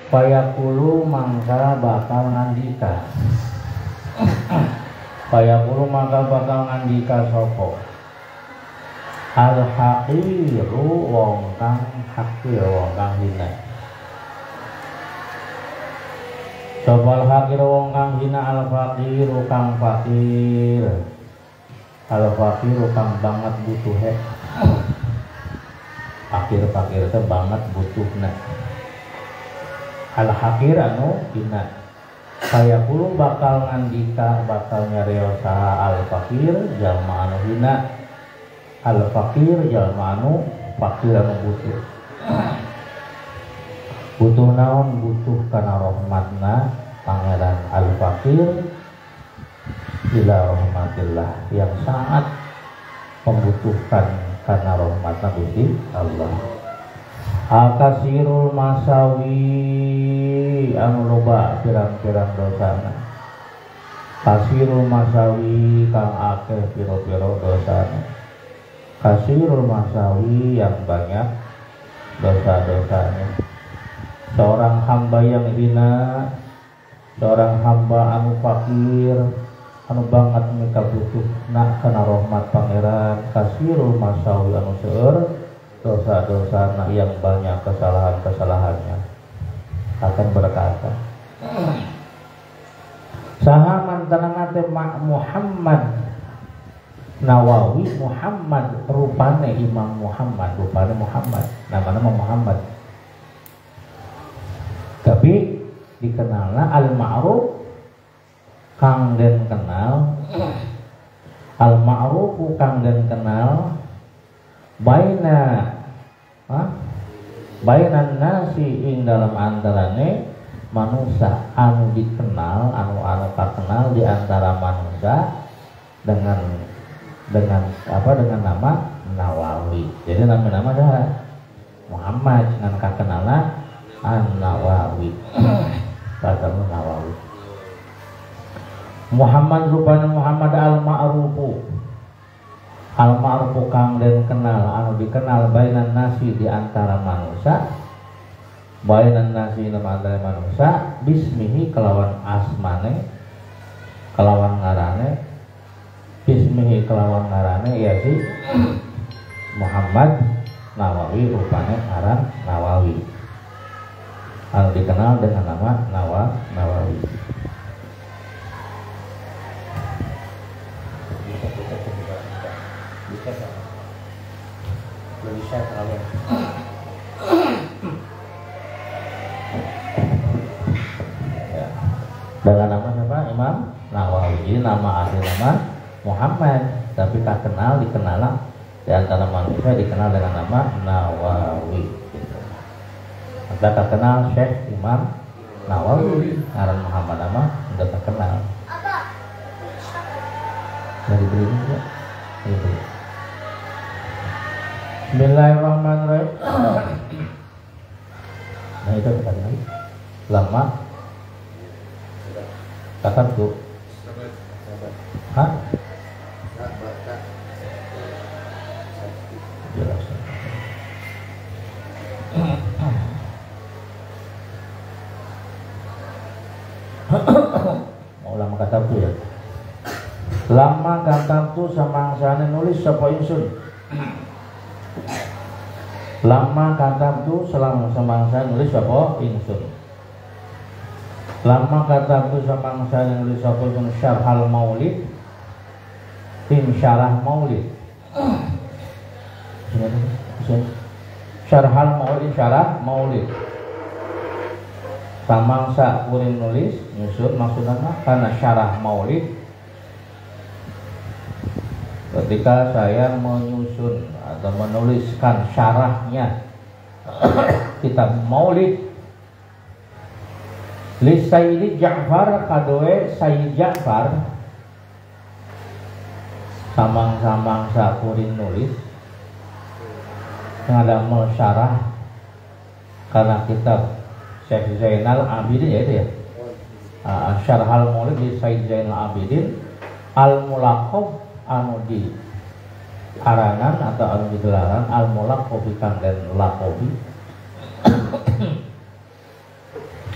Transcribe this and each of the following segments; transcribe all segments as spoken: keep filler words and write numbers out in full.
Payakulu mangka bakal ngandika Payakulu mangka bakal ngandika sopo al-haqiru wong kang hakir wong kang hina Sopo al-haqiru wong kang hina al-faqiru kang fakir al-faqiru kang banget butuhe fakir-fakir itu banget butuhna al-hakir anu hina Payakulu bakal ngandika bakal nyariosaha al-fakir jalma anu hina al-fakir jalma anu fakir anu butuh butuh naon butuh kana rahmatna pangeran al-fakir ila rahmatillah yang sangat membutuhkan karena rahmatna Gusti Allah. Akasirul masawi anu loba pirang-pirang dosana kasirul masawi kang akeh piro-piro dosana kasirul masawi yang banyak dosa-dosanya seorang hamba yang hina seorang hamba anu fakir anu banget mereka butuh nak kena rahmat pangeran kasirul masawi anu seueur dosa-dosa nak yang banyak kesalahan-kesalahannya akan berkata saha mantanana teh Muhammad Nawawi Muhammad rupane Imam Muhammad rupane Muhammad nama-nama Muhammad tapi dikenalna al-ma'ruf kang den kenal al-ma'ruf kang den kenal baina ha bainan nasi ing dalam antarane manusia anu dikenal anu anu kenal di antara manusia dengan dengan apa dengan nama Nawawi. Jadi nama-nama dah Muhammad dengan kakenalna An-Nawawi. Kata Nawawi. Muhammad rupanya Muhammad al-Ma'rufu al-ma'rufu kang den kenal anu dikenal bainan nasi di antara manusia bainan nasi di antara manusia bismihi kelawan asmane kelawan ngarane bismihi kelawan ngarane ya si Muhammad Nawawi rupanya aran Nawawi anu dikenal dengan nama Nawa Nawawi. Bisa kalau ya. Dengan nama siapa? Imam Nawawi. Jadi nama asli nama Muhammad, tapi tak kenal dikenal di antara manusia dikenal dengan nama Nawawi. Kita tak kenal Syekh Imam Nawawi, ngaran Muhammad nama sudah terkenal. Dari beri ya, itu. Bismillahirrahmanirrahim. Nah itu kita lagi lama kata tuh hah jelas mau lama kata tuh ya lama kata tuh samangsane nulis sapa insun lama kata tu selama semangsa nulis apa insun lama kata tu semangsa nulis apa insun syarhal maulid tim syarah maulid syarhal maulid syarah maulid samangsa kuring nulis nyusun maksudnya karena syarah maulid ketika saya menyusun atau menuliskan syarahnya kitab Maulid li Sayyid Ja'far kadoe Sayyid Ja'far samang-samang sakurin nulis ngadamel syarah karena kitab Syekh Zainal Abidin ya itu ya uh, Syarhal Maulid li Sayyid Zainal Abidin al-mulaqab anu di aranan atau anu digelaran al mulaqabi kang den laqabi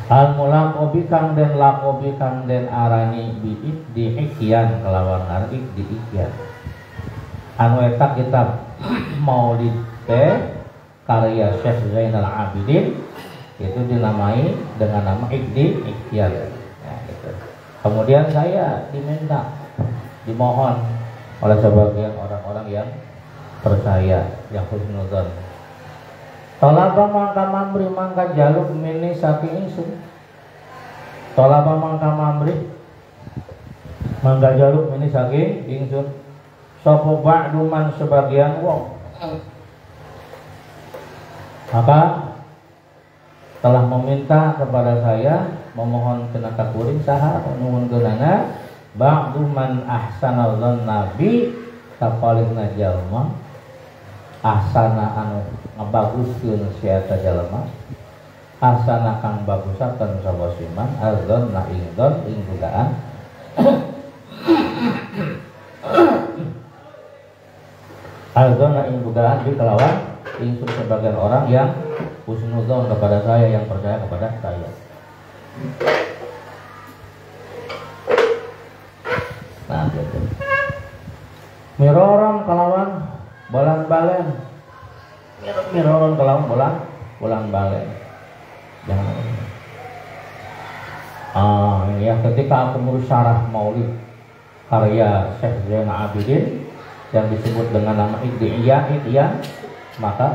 Al mulaqobi kang den lakobi kang den arani biik di ikian kelawan ngarik di ikian. Anu eta kitab Maulid teh karya Syekh Zainal Abidin itu dinamai dengan nama Ikdi Ikhtiar. Ya, gitu. Kemudian saya diminta, dimohon oleh sebagian orang-orang yang percaya, yang husnudzon. Tolaba mangka mamri mangka jaluk mini saking ingsun. Tolaba mangka mamri mangka jaluk mini saking ingsun. Sopo ba'duman sebagian wong. Maka telah meminta kepada saya, memohon kena kakuring saha nuhun geunana ba'du man ahsana nabi kapalihna jalma ahsana anu ngabaguskeun si eta jalma ahsana kang bagusakeun sabosiman azan ing don ing dugaan azan ing dugaan di kelawan ingsun sebagian orang yang husnudzon kepada saya, yang percaya kepada saya. Nah, gitu. Miroron kelawan bolan balen. Miroron kelawan bolan bolan balen. Jangan. Ah, ini ya ketika aku ngurus syarah Maulid karya Syekh Zainal Abidin yang disebut dengan nama Ikhtiar, Ikhtiar, maka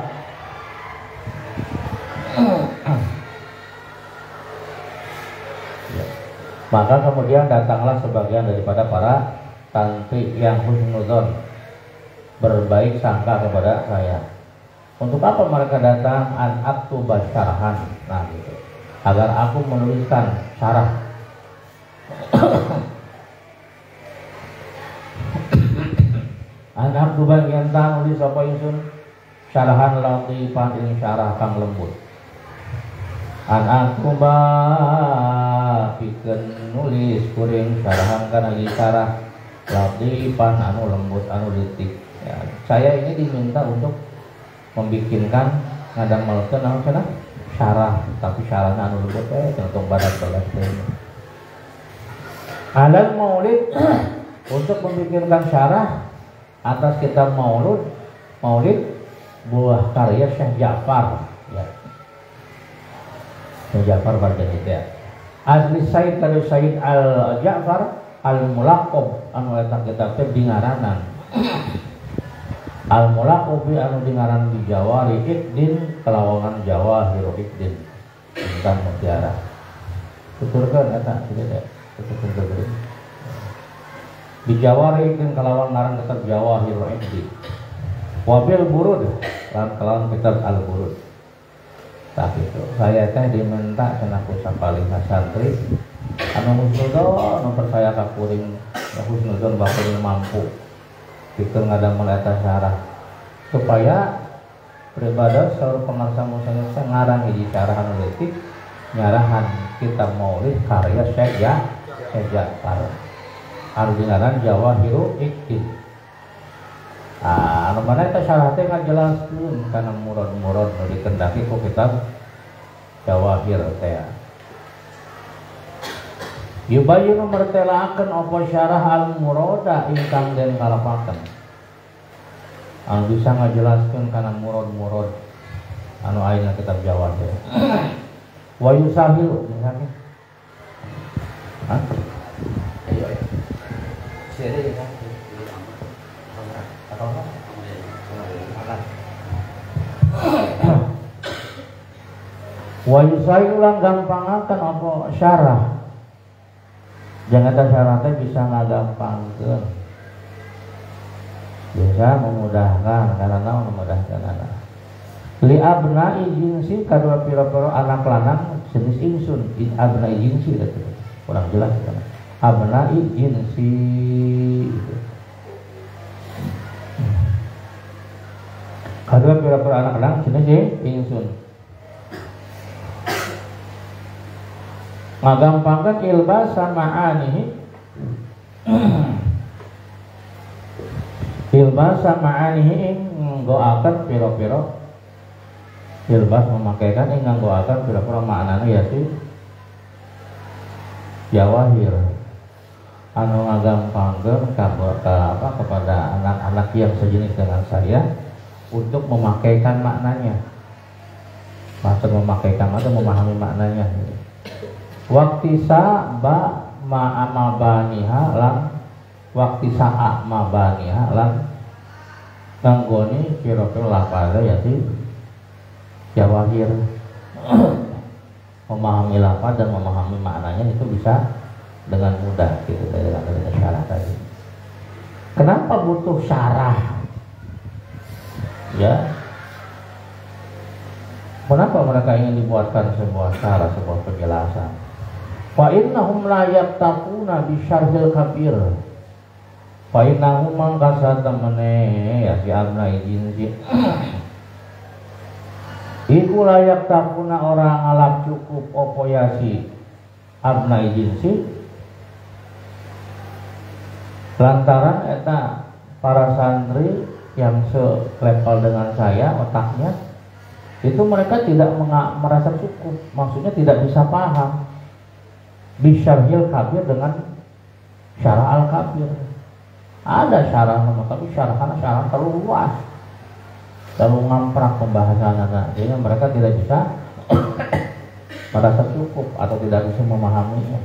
maka kemudian datanglah sebagian daripada para santri yang husnudzon, berbaik sangka kepada saya. Untuk apa mereka datang? An aktuba syarahan, nah gitu, agar aku menuliskan syarah. An aktuba yantang nulis apa ingsun syarahan latifan ing syarah kang lembut. An aktuba pikeun nulis kuring syarahan kana syarah latifan anu lembut anu detik. Ya, saya ini diminta untuk membikinkan ngadamelkeun anu cenah syarah, tapi syarahna anu lembut teh contoh badak badak teh. Alat Maulid untuk membikinkan syarah atas kitab Maulud Maulid buah karya Syekh Ja'far, ya. Syekh Ja'far Bardani ya. Asli Said dari Said Al Ja'far Al Mulaqob anu eta kitab teh dingaranan. Al Mulaqobi anu dingaran di Jawari Iqdin kelawangan Jawa Hiro Iqdin tentang mutiara. Tuturkeun eta kieu teh. Tuturkeun. Di Jawari Iqdin kelawan ngaran kitab Jawa Hiro Iqdin. Wabil burud lan kelawan kitab Al Burud. Tak itu. Saya teh diminta cenah ku sapalihna santri anu husnudzon anu percaya ka kuring husnudzon bakuring mampu pikeun ngadamel eta syarah supaya pribadi saur pengarsa musanya ngaran hiji syarah anu leutik nyarahan kitab Maulid karya Syekh Ja'far anu dingaran Jawahirul Iqdin. Ah, anu mana eta syarah teh ngajelaskeun kana murad-murad nu dikendaki ku kitab Jawahir teh. Yubayinu mertelaakeun apa syarah al-murada ingkang den kalapaken. Anu bisa ngajelaskeun kana murad-murad anu aya kitab Jawahir. Wa yusahilu misalnya. Hah? Ayo ayo. Sire ya. Wa yusahilu lan gampangaken apa syarah. Jangan ada syaratnya bisa ngagampangkeun, bisa memudahkan karena naon memudahkan anak. Li abna'i jinsi kadua pira-pira anak lanang jenis ingsun. In abna'i jinsi itu kurang jelas kan. Abna'i jinsi kadua pira-pira anak lanang jenis ingsun. Ngagampangkan ilbasa ma'anihi ilbasa ma'anihi nggoakan piro-piro ilbas memakaikan ing nggoakan piro-piro maknanya ya sih jawahir anu ngagampangkeun ka, ka apa kepada anak-anak yang sejenis dengan saya untuk memakaikan maknanya. Maksud memakaikan atau memahami maknanya. Waktu sa ba ma amabaniha lan waktu sa'a mabaniha lan nanggoni kira-kira lafaz ya sih jawahir. Memahami lafaz dan memahami maknanya itu bisa dengan mudah gitu dengan dengan syarah tadi. Kenapa butuh syarah? Ya. Kenapa mereka ingin dibuatkan sebuah syarah, sebuah penjelasan? Fa innahum la yattaquna bi syarhil kabir. Fa innahum mangkasa temene ya si abna izin si. Iku layak takuna orang alap cukup opo ya si abna izin si. Lantaran eta para santri yang selevel dengan saya otaknya itu mereka tidak merasa cukup, maksudnya tidak bisa paham bisyarhil kabir dengan syarah al kabir. Ada syarah nama tapi syarah karena syarah terlalu luas, terlalu ngamprak pembahasannya, jadi mereka tidak bisa merasa cukup atau tidak bisa memahaminya.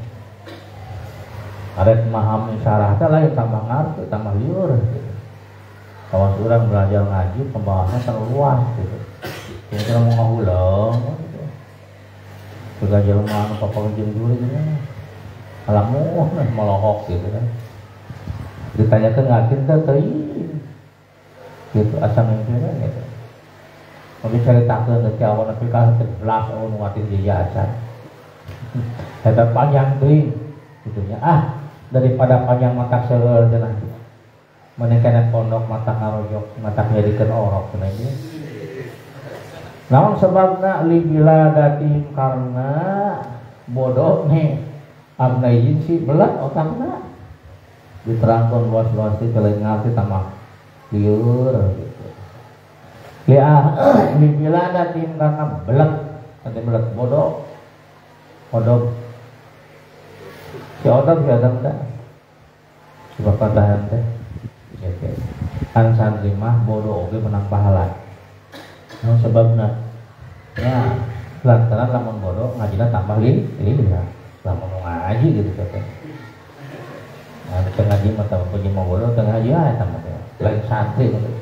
Ada memahami syarah itu lain tambah ngerti, tambah liur gitu. Kalau orang belajar ngaji pembahasannya terlalu luas gitu. Yang kita mau ngulang gitu. Juga jelema anu papang jeung dulu gitu. Alamu melohok gitu kan. Ditanyakeun ngakin teh teuing. Gitu asa mimpinya gitu. Mau caritakeun teh awan nepi ka sebelas awan nguatin dia acan. Eta panjang teuing gitunya. Ah, daripada panjang mata seueur cenah. Menekana pondok mata ngarojok, mata nyadikeun orok cenah ieu. Namun sebabna libila datim karena bodoh nih abna izin si belat otakna diterangkan luas-luas itu lain ngerti tambah liur gitu. Ya libila datim karena belat nanti belat bodoh bodoh si otak si adam dah si bapak tahan teh kan santri mah bodoh oke menang pahala. Nah, sebabnya ya lantaran lamun bodoh ngajinya tambah lih lih ya lamun ngaji gitu kan. Nah kita ngaji mah tambah puji mau bodoh tengah ngaji aja tambah lain santri gitu.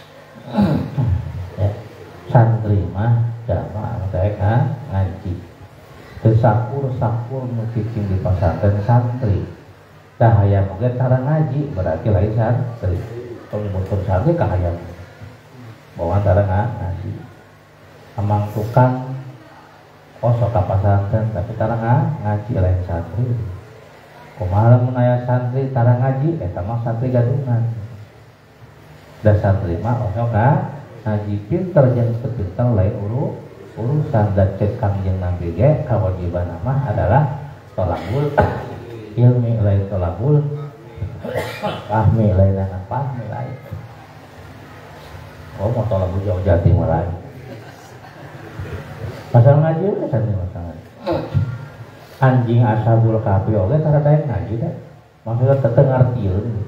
Ya santri mah jamaah kayak ha ngaji tersakur sakur nu cicing di pasantren santri dah hayang oge tara ngaji berarti lain santri kalau motor santri kahayang bawa antara ngaji amang tukang kosok ka pasantren tapi tara ngaji lain santri kumaha lamun aya santri tara ngaji eta mah santri gadungan da santri mah osok ka ngaji pinter jeung teu pinter lain uru urusan dan cek kangjeng Nabi ge kewajiban mah adalah tolakul ilmi lain tolakul pahmi lain anak pahmi lain. Oh mau tolak jauh jati mulai. Pasal ngaji udah santri masalah. Anjing ashabul kahfi oge tara daek ngaji dah. Maksudnya tetep ngartieun.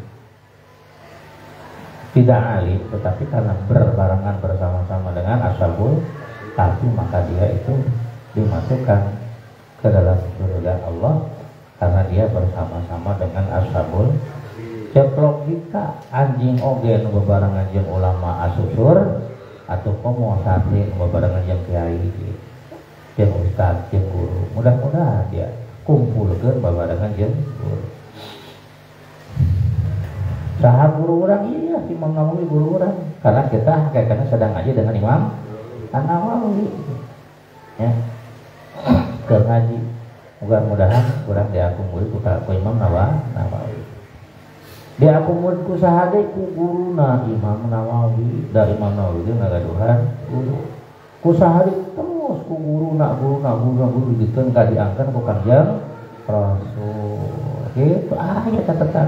Tidak alim tetapi karena berbarengan bersama-sama dengan ashabul kahfi maka dia itu dimasukkan ke dalam surga Allah karena dia bersama-sama dengan ashabul. Cek logika anjing oge nu bebarengan jeung ulama asusur atau komo santri nu bebarengan jeung kiai jeung ustaz jeung guru. Mudah-mudahan dia kumpulkeun bebarengan jeung guru. Saha guru urang iya si Imam Nawawi guru urang karena kita hakikatnya sedang ngaji dengan Imam An-Nawawi. Ya. Ke ngaji. Mudah-mudahan urang diakumul ku Imam Nawawi. Dia akumul ku sahade ku guruna Imam Nawawi dari Imam Nawawi itu ngagaduhan guru ku sahade terus ku guruna guruna guruna guru gitu ka diangkat ku kanjeng Rasul gitu ah ya catatan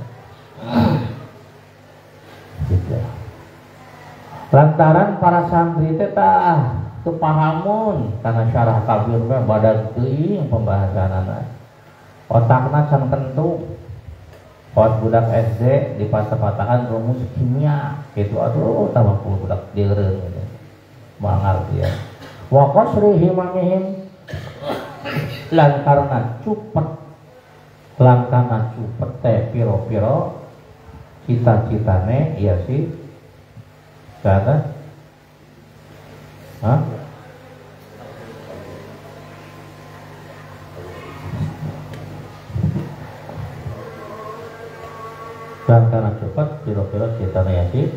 gitu. Lantaran para santri teh tah teu pahamun kana syarah kabir mah badag teuing pembahasanana otakna can tentu. Pot budak S D dipatah-patahan rumus kimia gitu atuh tambah puluh budak dieureun gitu. Moal ngarti ya. Wa qasri himamihim lan karena cupet langkana cupet teh piro-piro cita-citane iya sih kata hah langkana cupet piro-piro citane ya sih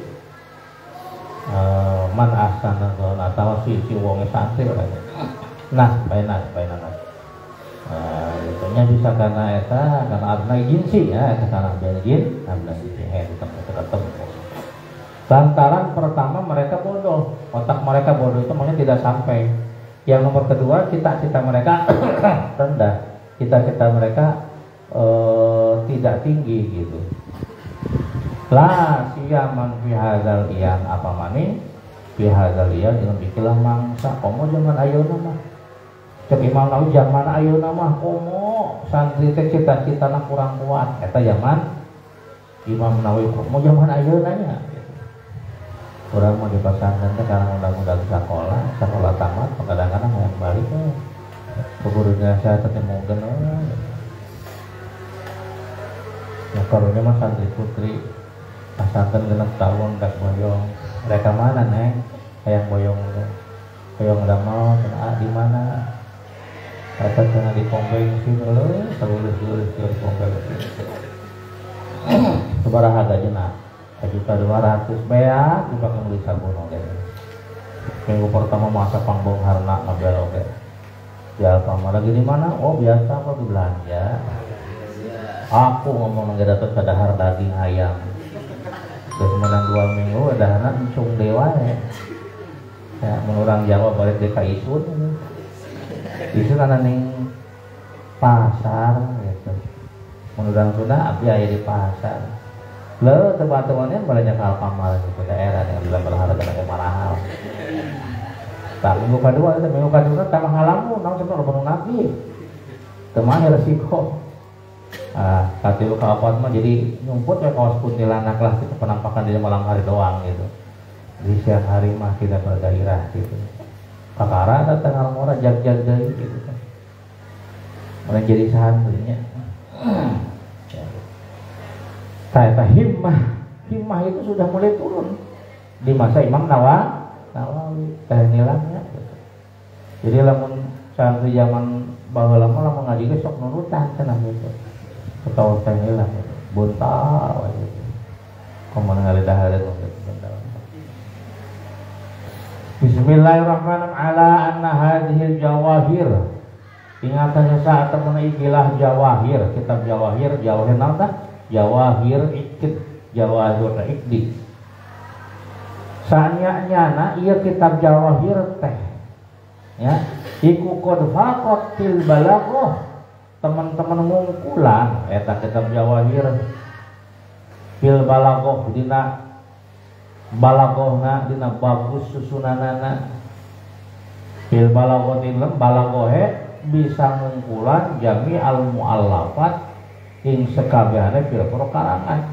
uh, man asana atau si si wonge santri nah baina baina nah uh, itunya bisa karena eta karena abna jinsi ya eta karena jin abna jinsi eh ketemu lantaran pertama mereka bodoh, otak mereka bodoh itu maksudnya tidak sampai. Yang nomor kedua cita-cita mereka rendah, cita-cita mereka uh, tidak tinggi gitu. La siyaman fi hadzal iyan apa mani fi hadzal iyan dengan bikilah mangsa komo zaman ayeuna mah cek Imam Nawawi zaman ayeuna mah komo santri teh cita-citana kurang kuat eta zaman Imam Nawawi komo zaman ayeuna nya urang mah di pesantren teh karang undang-undang sekolah sekolah tamat kadang-kadang hayang balik teh gurunya saya teh mungkin ya karunya mah santri putri pesantren genep tahun dak boyong mereka mana neng hayang boyong boyong damel cenah di mana eta cenah di pom bensin leuh terulus-ulus di pom bensin sabaraha gajeuna sejuta dua ratus bea dipakai beli sabun oge minggu pertama masa pangbongharna ngabel oge di Alfamart lagi di mana oh biasa apa di belanja aku ngomong nggak dapat sadahar daging ayam terus menang dua minggu ada anak cung dewa ya ya menurang Jawa balik di Kaisun Isun anak ning pasar gitu menurang Sunda abdi aya di pasar lo teman-temannya banyak hal pamal gitu daerah yang bilang berharga dengan mahal tak minggu kedua itu minggu kedua tambah halamu nang sebenarnya bangun nabi teman resiko ah katilu kaopat mah jadi nyumput ya kaos kuntilanak lah kita penampakan di malam hari doang gitu di siang hari mah tidak bergairah gitu kakara datang almora jag-jag deui gitu kan mulai jadi santrinya Taeta himmah, himmah itu sudah mulai turun di masa Imam Nawawi, Nawawi teh nilangnya. Jadi lamun santri zaman baheula mah lamun ngaji ge sok nurutan cenah gitu. Ketawa teh nilang gitu. Buntal gitu. Komo ngalidah-alidah gitu. Bismillahirrahmanirrahim ala anna hadhil jawahir. Ingatan saat temen ikilah jawahir, kitab jawahir, jawahir naon Jawahir ikid Jawahir ikdi sanyanya na iya kitab Jawahir teh ya iku qad faqat fil balaghah teman-teman ngungkulan eta kitab Jawahir fil balaghah dina balaghahna dina bagus susunanana fil balaghah dina balaghah bisa ngungkulan jami al muallafat ing sekabehane pira-pira karangan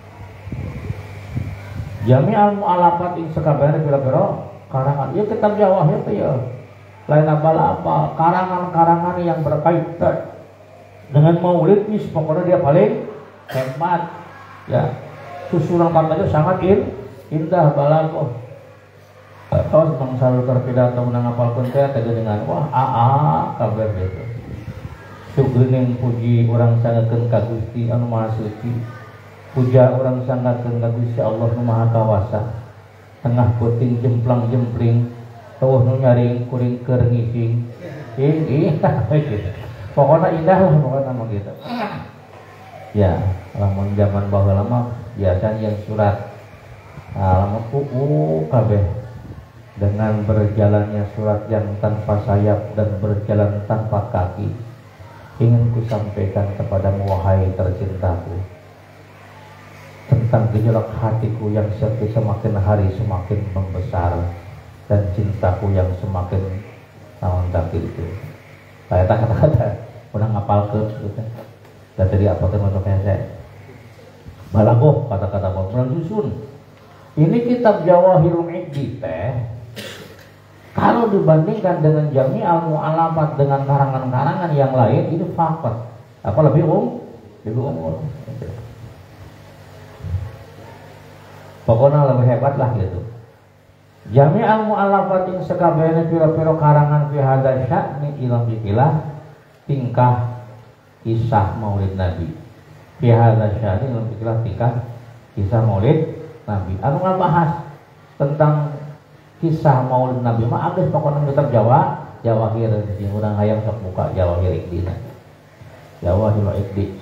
jami al mu'alafat ing sekabehane pira-pira karangan ieu kitab Jawahir teh ya lain abal apa karangan-karangan yang berkaitan dengan maulid is pokoknya dia paling hebat ya susunan katanya sangat in, indah balaghah terus mangsal terpidato menang apalkeun teh teh dengan wah aa kabeh gitu sugeuning puji orang sangakeun ka Gusti anu Maha Suci puja orang sangakeun ka Gusti Allah nu Maha Kawasa tengah peuting jemplang-jempling teueuh nu nyaring kuring keur ngising ing ih gitu pokona indah lah pokona mah gitu ya lamun zaman baheula mah biasanya yang surat lamun uu kabeh dengan berjalannya surat yang tanpa sayap dan berjalan tanpa kaki ingin ku sampaikan kepadamu wahai tercintaku tentang gejolak hatiku yang semakin hari semakin membesar dan cintaku yang semakin naon tadi itu saya tak kata-kata udah ngapal ke gitu tadi apa tuh masuk hese balagoh kata-kata bulan susun. Ini kitab Jawahirul Iqdi teh kalau dibandingkan dengan Jami al-Mu'allafat dengan karangan-karangan yang lain itu fakot apa lebih um lebih umur. Pokoknya lebih hebat lah gitu. Jami al-Mu'allafat yang sekabehna pira-pira karangan fi hadzal sya'ni ilam bikilah tingkah kisah Maulid Nabi. Fi hadzal sya'ni ilam bikilah tingkah kisah Maulid Nabi. Anu ngabahas tentang kisah Maulid Nabi mah agak pokoknya kitab Jawa Jawahir di urang hayang sok buka Jawahir Iqdi na. Jawahir Iqdi.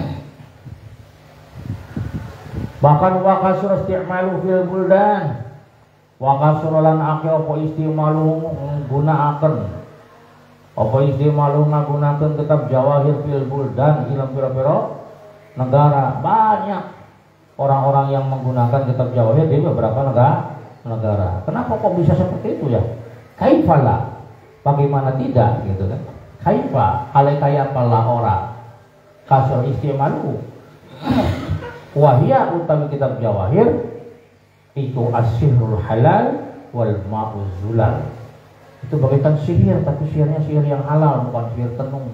Bahkan wa kasur isti'malu fil buldan. Wa kasur lan akeh apa isti'malu nggunakaken. Apa isti'malu ngagunakeun kitab Jawahir fil buldan ilang pira-pira negara. Banyak orang-orang yang menggunakan kitab Jawahir di beberapa negara. negara. Kenapa kok bisa seperti itu ya? Kaifala, bagaimana tidak gitu kan? Kaifa, alai kayapala ora kasur istimalu. Wahia utawi kitab Jawahir itu asirul halal wal ma'uz zulal. Itu bagaikan sihir, tapi sihirnya sihir yang halal, bukan sihir tenung.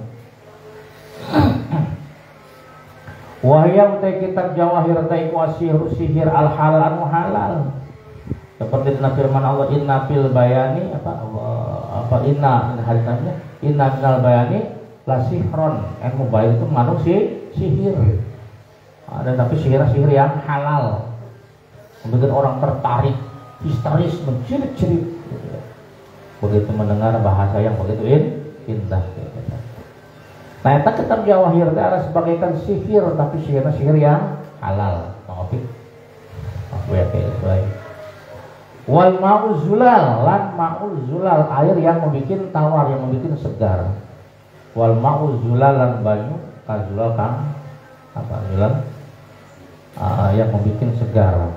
Wahia utawi kitab Jawahir itu asirul sihir al halal anu halal. Seperti dalam firman Allah inna fil bayani apa Allah, apa inna min hadisnya inna minal bayani la sihron. Ilmu bayan itu mengandung si sihir. Ada tapi sihir-sihir yang halal. Membuat orang tertarik, histeris, menjerit-jerit. Begitu mendengar bahasa yang begitu in, indah. Nah, itu kitab Jawahir itu adalah sebagaikan sihir, tapi sihirnya sihir yang halal. Maaf, aku ya kayak itu. Wal ma'uz zulal, lan ma'uz zulal, air yang membuat tawar, yang membuat segar. Wal ma'uz zulal lan banyu kazulal kan apa zulal uh, yang membuat segar.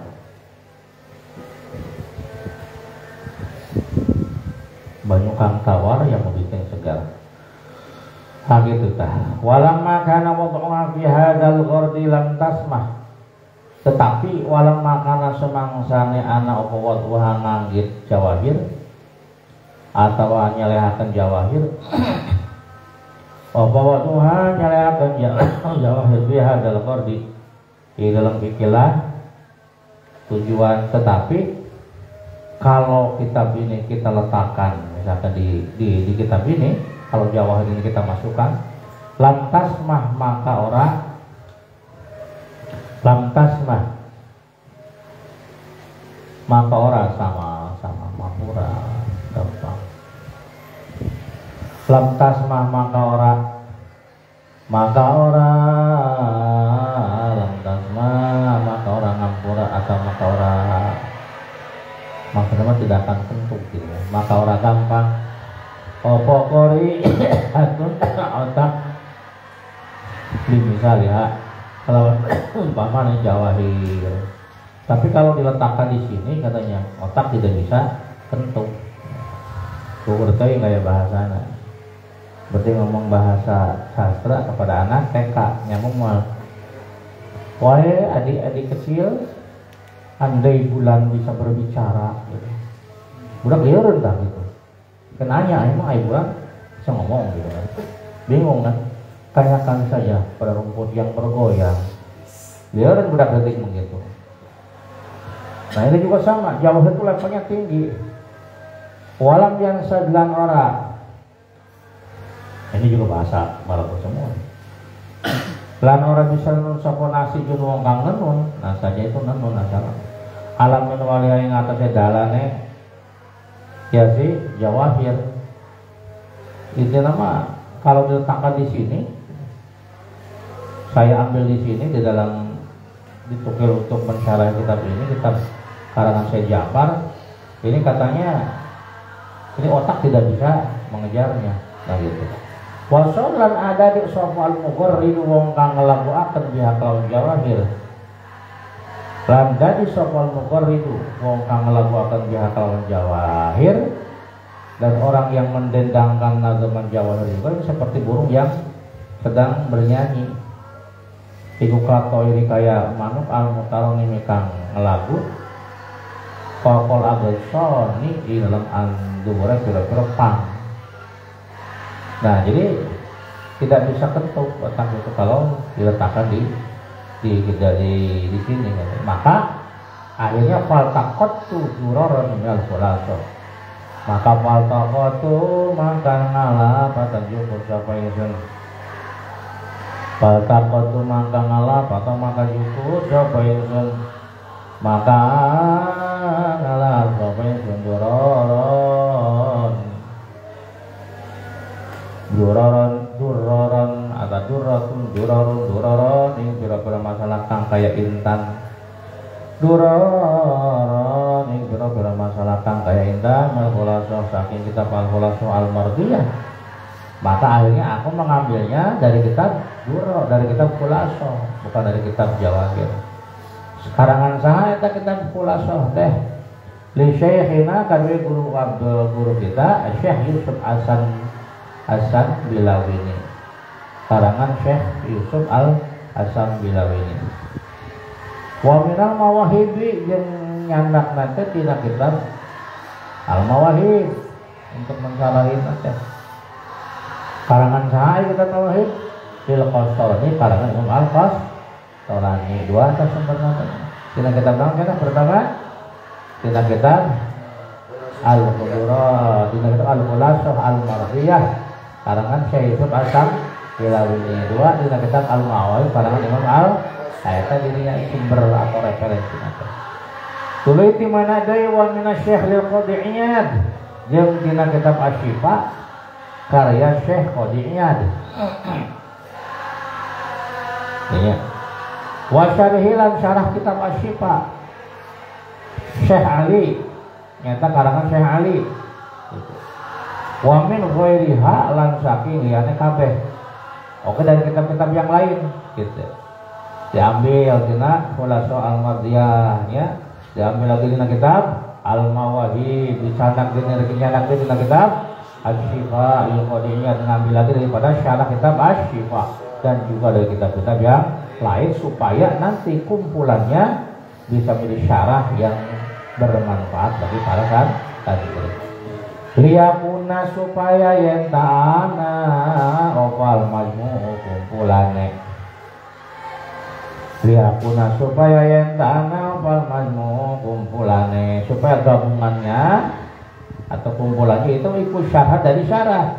Banyu kang tawar yang membuat segar. Ha gitu tah. Walamma kana wad'uha fi hadzal ghardi lam tasmah. Tetapi walau makana semangsane anak apa wadwa nganggit Jawahir atau nyelehaken Jawahir apa wadwa nyelehaken Jawahir fi hadzal ghardi di dalam pikiran tujuan. Tetapi kalau kitab ini kita letakkan misalkan di, di, di kitab ini, kalau Jawahir ini kita masukkan lantas mah maka orang lantas mah maka ora sama sama mahura gampang. Lantas mah maka ora maka ora lantas mah maka ora ngampura atau maka ora maksudnya tidak akan tentu gitu. Maka ora gampang opo kori atun otak di misal ya kalau umpamanya Jawahir, tapi kalau diletakkan di sini katanya otak tidak bisa kentuk. Gue berarti kayak bahasana, berarti ngomong bahasa sastra kepada anak T K nyambung mal. Wae adik-adik kecil, andai bulan bisa berbicara, gitu. Budak liar entah gitu. Kenanya emang ayo bulan bisa ngomong gitu kan? Bingung kan? Tanyakan saja pada rumput yang bergoyang. Biarin budak detik begitu. Nah ini juga sama. Jawahir itu levelnya tinggi. Walam yang sebelan orang. Ini juga bahasa Balago semua. Lan orang bisa nun saponasi jun wong kang nenun. Nah saja itu nenun asal. Alam menwali yang atasnya dalane. Ya sih Jawahir. Itu nama kalau diletakkan di sini. Saya ambil di sini di dalam ditukil untuk mensyarah kitab ini, kitab karangan Syekh Ja'far. Ini katanya ini otak tidak bisa mengejarnya, nah gitu. Wasol lan ada di sofal mughorrin wong kang ngelakuaken pihak lawan Jawahir. Lan dadi sofal mughorrin wong kang ngelakuaken pihak lawan Jawahir dan orang yang mendendangkan nazaman Jawahir juga seperti burung yang sedang bernyanyi. iku katoiri kaya manuk al mutaroni mikang ngelagu kokol abesoni di dalam andure kira-kira pang. Nah jadi tidak bisa kentut otak itu kalau diletakkan di di di di, di sini gitu. Maka akhirnya faltakot tu juroron minal khulaso. Maka faltakot tu maka ngalah pada jumur siapa yang faltakot tu maka ngalah atau maka jumur siapa yang maka ngalah siapa yang juroron juroron juroron atau juroron juroron juroron ini kira-kira masalah kang kayak intan duroron ini kira-kira masalah kang kayak intan al-khulaso saking kitab al-khulaso al-mardiyah. Maka akhirnya aku mengambilnya dari kitab duro dari kitab khulaso bukan dari kitab jawahir. Karangan saya kita kitab khulaso teh li syekhina kadwe guru abdul guru kita Syekh Yusuf Hasan Hasan Bilawini, karangan Syekh Yusuf Al Hasan Bilawini. Wa minal mawahibi yang nyandak nanti tina kitab Al Mawahib untuk mencarahin nanti. Karangan saya kitab Mawahib Fil Qastorani karangan Imam Al Qastorani dua atas sumber nanti. Tina kitab nang kana pertama tina kitab Al Qudura, tina kitab Al Khulaso Al Mardiyah karangan Syekh Yusuf Hasan Bilawini. Dua tina kitab Al Mawahib karangan Imam Al ayatnya dirinya sumber atau referensi nanti. Tuliti mana day wa mina Syekh lil Qadi Iyad jeung dina kitab Asy-Syifa karya Syekh Qadi Iyad. Iya. Wa syarhilan syarah kitab Asy-Syifa Syekh Ali nyata karangan Syekh Ali. Wa min ghairiha lan saking liyane kabeh. Oke dari kitab-kitab yang lain gitu. Diambil dina Khulaso Al-Mardiyah ya. Diambil lagi dina kitab Al-Mawahib, dicanak dina rekenyanak dina kitab Asy-Syifa Al-Qadiyah, diambil lagi daripada syarah kitab Asy-Syifa dan juga dari kitab-kitab yang lain supaya nanti kumpulannya bisa menjadi syarah yang bermanfaat bagi para kan tadi. Liyakuna supaya yen ta'ana opal majmu' kumpulane. Liyakuna supaya yen ta'ana opal majmu' kumpulane, supaya gabungannya atau kumpulannya itu ikut syarah dari syarah.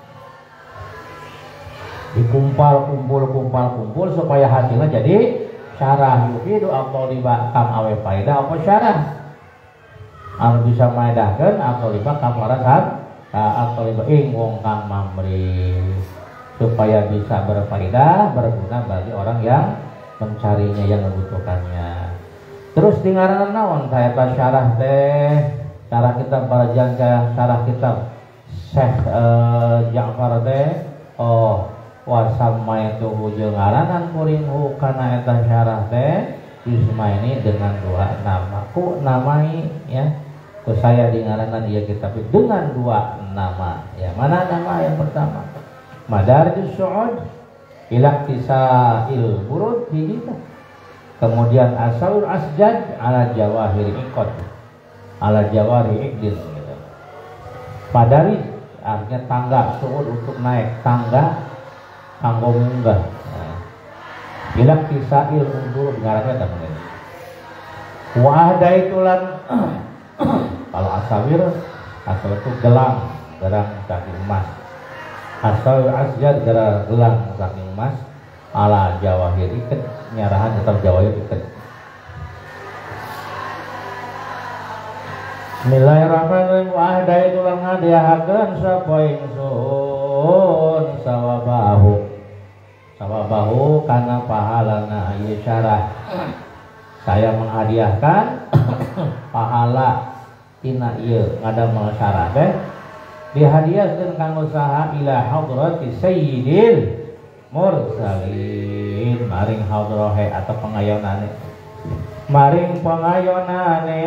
Dikumpal kumpul kumpul kumpul supaya hasilnya jadi syarah. Yufidu atau liba kam awe faedah apa syarah. Anu bisa maedahkeun atau liba kamarasan atau liba ing wong kang mamri supaya bisa berfaedah berguna bagi orang yang mencarinya yang membutuhkannya. Terus di ngaranna naon saeta syarah teh syarah kitab para jangka syarah kitab Syekh uh, Ja'far teh oh wasamma itu jeung ngaranan kuringhu kana eta syarah teh isma ini dengan dua nama ku namai ya ku saya di ngaranan dia kitab dengan dua nama ya. Mana nama yang pertama Madarijus Su'ud ila Tisail Burud hiji. Kemudian Asaul Asjad ala Jawahir Iqad ala Jawahir Iqdil gitu. Madarij artinya tangga, Su'ud untuk naik, tangga kanggo munggah. Nah, ila Tisail Burud ngaranna eta mungkin. Wa adaitulan kalau asawir asal itu gelang gelang saking emas. Asal asjad gara gelang saking emas ala Jawahir Iqad nyarahan tetap Jawahir Iqad. Bismillahirrahmanirrahim. Wa adaitulan ngadiahakeun sapa ingsun sawabahu sawabahu kana pahalana ieu syarah. Saya menghadiahkan pahala tina ieu ngadamel syarah teh dihadiahkeun kanggo saha ila hadrati sayyidil mursalin maring hadrahe atau pengayonane maring pengayonane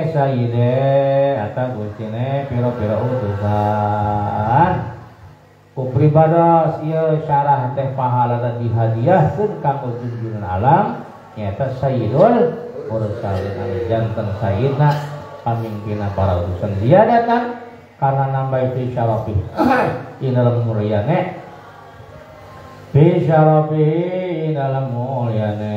sayyide atau gustine pira-pira utusan ku pribados ieu syarah teh pahala dan dihadiahkeun kanggo junjungan alam nyaeta sayyidul mursalin anu janten sayyidna pamimpinna para utusan dia datang karena nambah fi syarafi dalam mulyane fi syarafi dalam mulyane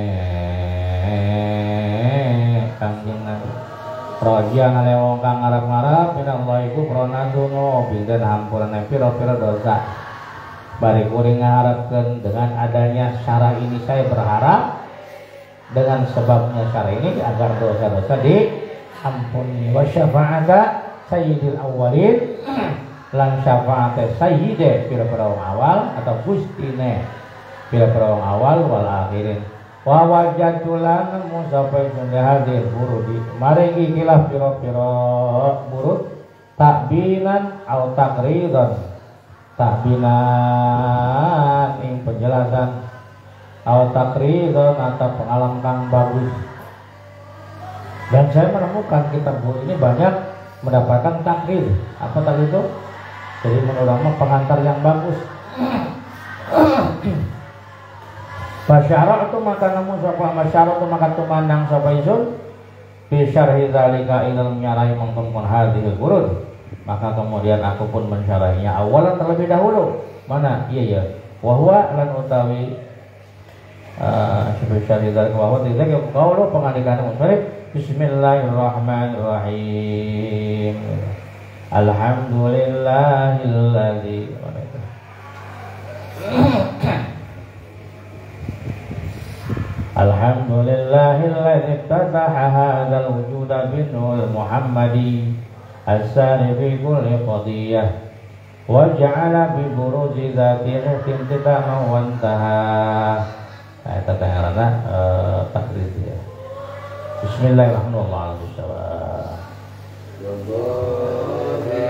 kangjeng Nabi Roja ngalewong kang ngarep-ngarep minallah iku krona dungo pinten hampuran pira-pira dosa bari kuring ngaharapkeun dengan adanya syara ini saya berharap dengan sebabnya syara ini agar dosa-dosa diampuni wa syafa'ata sayyidil awwalin lan syafa'ata sayyide pira-pira wong awal atau gustine pira-pira wong awal wal akhirin wa wajatulan musapai sunda hadir burudi maringi kilah pira-pira burud takbinan au takridan takbinan ing penjelasan au takridan atau pengalaman kang bagus. Dan saya menemukan kitab buku ini banyak mendapatkan takrir. Apa tadi itu? Jadi menurut pengantar yang bagus. Masyarakat itu maka namun sapa masyarakat itu maka tumandang sapa isun fi syarhi zalika ilal menyarai mengtemukan hadhil burud. Maka kemudian aku pun mensyarahinya awalan terlebih dahulu. Mana? Iya ya. Wa huwa lan utawi syarhi zalika wa huwa dzalika qaulu pengandikan musyrif bismillahirrahmanirrahim. Alhamdulillahilladzi Alhamdulillahilladzi iftataha hadzal wujuda binul Muhammadi as-sari fi kulli qadiyah wa ja'ala bi buruzi dzatihi intitaman wa intaha. Ayat tengahana takrir ya. Bismillahirrahmanirrahim.